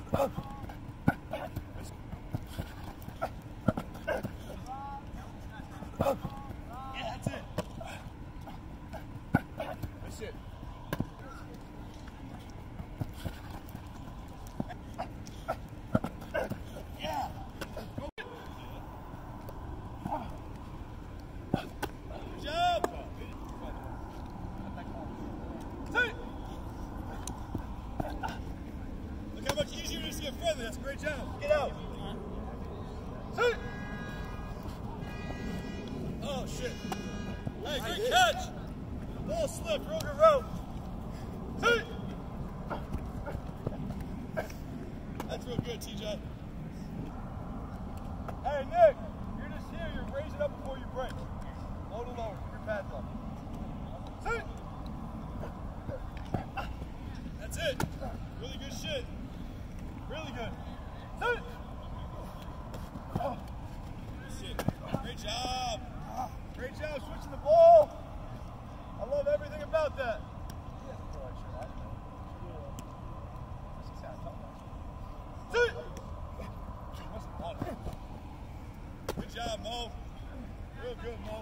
Yeah, that's it. That's it. Yeah. Good job. Look how much easier it is to get friendly. That's a great job. Get out. Oh, shit. Hey, great catch. Ball slipped. Roger rope. That's real good, TJ. Hey, Nick. You're just here. You're raising up before you break. Low to lower. Your pad low. That's it. Really good shit. Really good. Shit. Great job. Great job switching the ball. I love everything about that. Good job, Mo. Real good, Mo.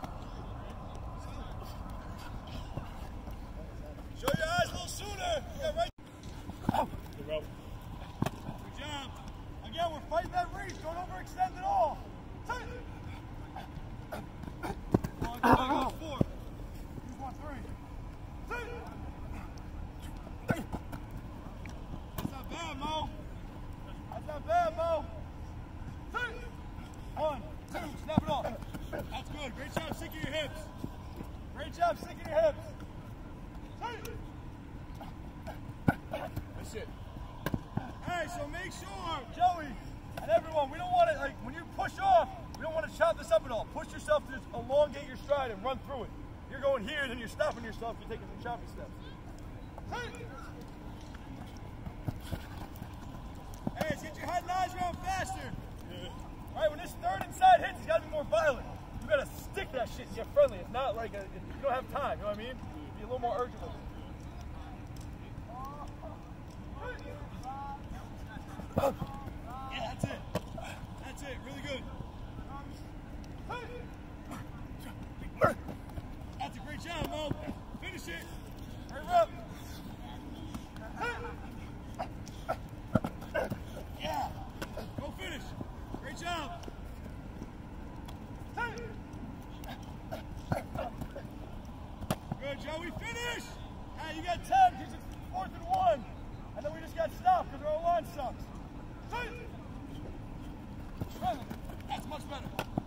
Show your eyes a little sooner. Yeah, right. Good job. Again, we're fighting that reach. Don't overextend at all. Go 4. You want 3. That's not bad, Mo. That's not bad, Mo. 1, 2, snap it off. That's good. Great job sinking your hips. Great job sinking your hips. That's it. Hey, so make sure, Joey, and everyone, we don't want to, like, when you push off, we don't want to chop this up at all. Push yourself to just elongate your stride and run through it. You're going here, then you're stopping yourself, you're taking some choppy steps. Hey, let's get your head and eyes around faster. All right, when this third inside hits, it's got to be more violent. You got to stick that shit and get friendly. It's not like, you don't have time, you know what I mean? Be a little more urgent with it. Yeah, that's it. That's it. Really good. That's a great job, Mo. Finish it. Hurry up. Yeah. Go finish. Great job. Good, Joey. Finish. Hey, you got 10 because it's 4th and 1. And then we just got stopped because our line sucks. That's much better.